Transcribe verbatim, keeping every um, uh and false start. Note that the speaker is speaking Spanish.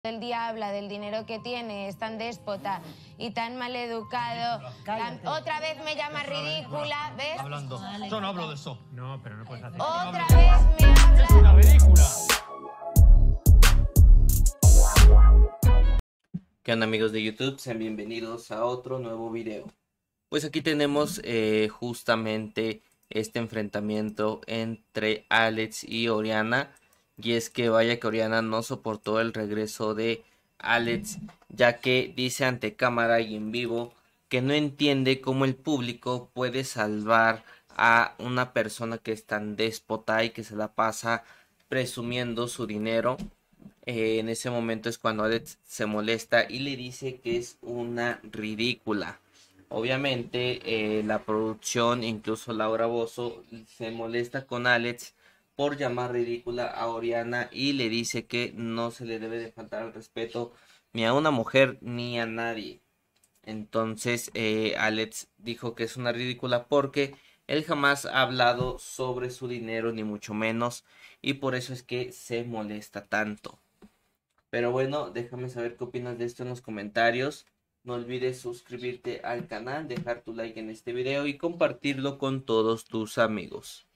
del día habla del dinero que tiene, es tan déspota y tan maleducado. Tan... Otra vez me llama ridícula, ¿ves? Hablando. Yo no hablo de eso. No, pero no puedes hacer Otra vez me habla. Es una ridícula. ¿Qué onda, amigos de YouTube? Sean bienvenidos a otro nuevo video. Pues aquí tenemos eh, justamente este enfrentamiento entre Alex y Oriana. Y es que vaya que Oriana no soportó el regreso de Alex, ya que dice ante cámara y en vivo que no entiende cómo el público puede salvar a una persona que es tan déspota y que se la pasa presumiendo su dinero. Eh, en ese momento es cuando Alex se molesta y le dice que es una ridícula. Obviamente eh, la producción, incluso Laura Bozzo, se molesta con Alex por llamar ridícula a Oriana y le dice que no se le debe de faltar el respeto ni a una mujer ni a nadie. Entonces eh, Alex dijo que es una ridícula porque él jamás ha hablado sobre su dinero, ni mucho menos, y por eso es que se molesta tanto. Pero bueno, déjame saber qué opinas de esto en los comentarios. No olvides suscribirte al canal, dejar tu like en este video y compartirlo con todos tus amigos.